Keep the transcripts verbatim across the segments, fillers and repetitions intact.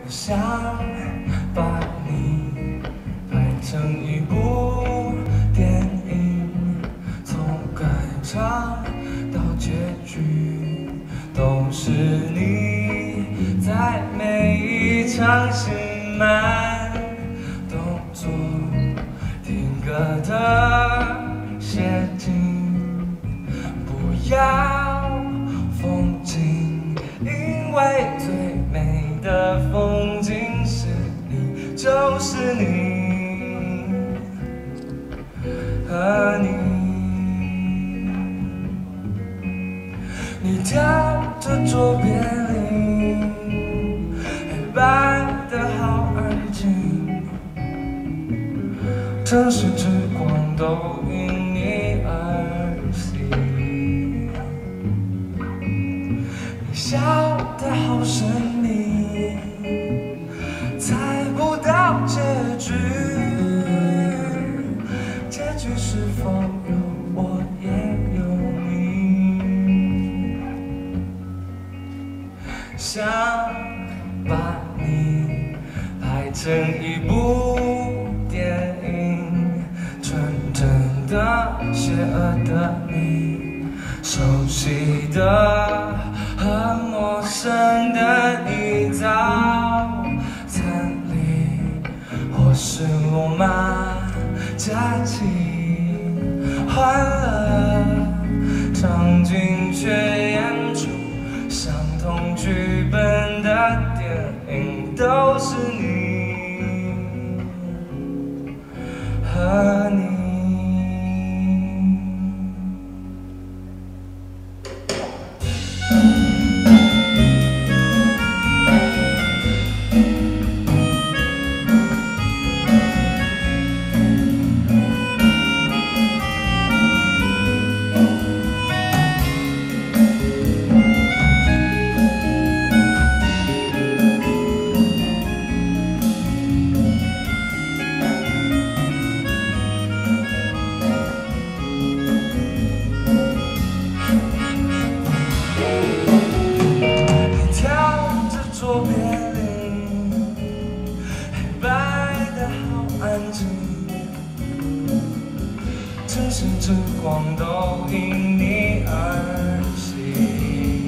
我想把你拍成一部电影，从开场到结局，都是你在每一场戏慢动作定格的写景，不要风景，因为最美的风景是你，就是你和你。你跳着左边铃，黑白的好安静，城市之光都因你而醒。你笑得好神秘，猜不到结局，结局是否有我也有你？想把你拍成一部电影，纯真的、邪恶的你，熟悉的和陌生的你，早餐里或是罗马假期，欢乐场景却演出相同剧本的电影，都是你和你。左边铃，黑白的好安静，城市之光都因你而醒。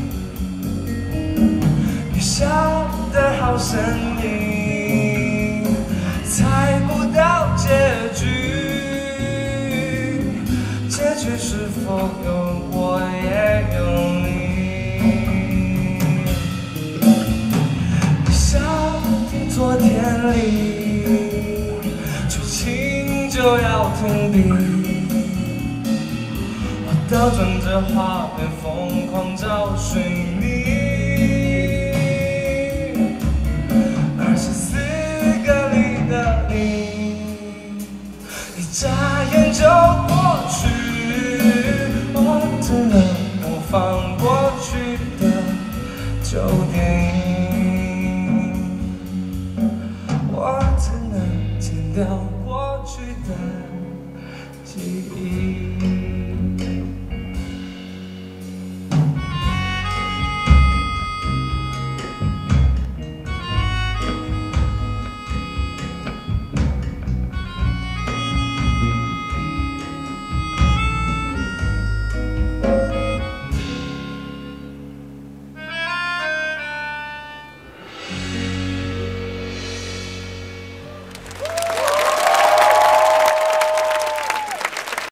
你笑得好神秘，猜不到结局，结局是否有我也有你？昨天里，剧情就要停笔，我倒转着画面疯狂找寻你。二十四个里的你，一眨眼就过去，我只能模仿过去的旧电影。我只能剪掉